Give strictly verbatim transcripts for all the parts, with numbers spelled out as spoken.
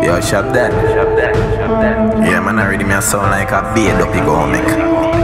Yo, shop that. Shop that. Shop that. Yeah, man, already me a sound like a beat up, you go make.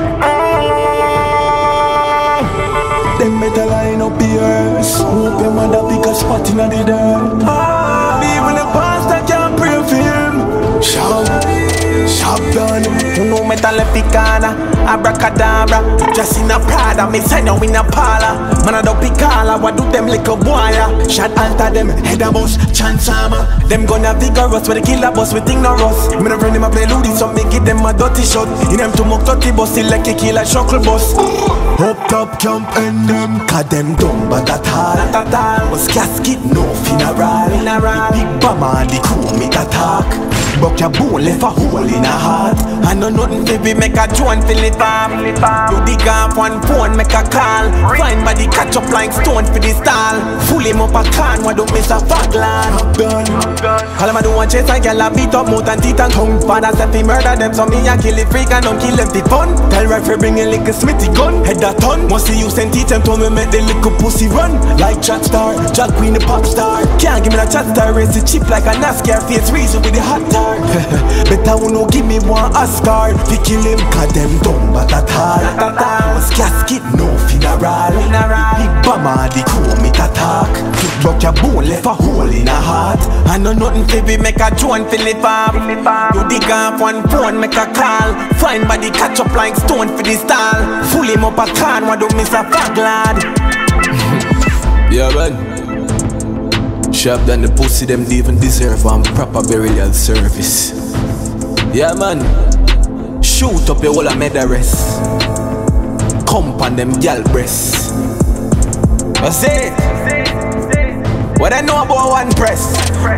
Them better line up the earth. Hope your mother pick a spot in the dirt. Ah, even the pastor can't pray for him. Shop, shop done. Uno metaleficana, abracadabra. Just in a Prada, me sign out in a parlor. Man a do picala, what do them like a wire? Shot alter them, head a bus, chance armor. Them gonna vigorous, where the killer boss, we think no rust. Me no friend them a play loody, so me give them a dirty shot. In them to mock dirty bus, still like a killer shuckle bus. Up top camp and them, cause them dumb but that hard. That all was casket, no funeral. Funeral. Big bama, the crew make attack. Buck your bone, left a hole in a heart. I know nothing baby, make a joint fill it up. You dig off one phone, make a call. Find body catch up like stone for the stall. Full him up a can, why don't miss a fat lad? Done. All I'm a do one chase a girl a beat up mouth and teeth and tongue. Father said fi murder them, so me a kill it freak and don't kill them for fun. Tell referee bring a little smithy gun, head a ton. Must see you send teach them to me make the little pussy run. Like Jack Star, Jack Queen the pop star. Can't give me that chat star, race it cheap like a NASCAR. Face reason with the hot tar. Better who no give me one Oscar. Fi kill him cause them dumb but that hard. Was casket, no funeral. Big bama, the crew make attack. Buck your bone, left a hole in a heart. I know nothing fi be make a joint fill it up. You dig off one phone, make a call. Find body catch up like stone for the stall. Full him up a can, why don't miss a fag lad? Yeah, man. Shop done the pussy, them they even deserve one proper burial service. Yeah, man. Shoot up your whole of rest. Come on them gal breasts. That's it. What I know about one press?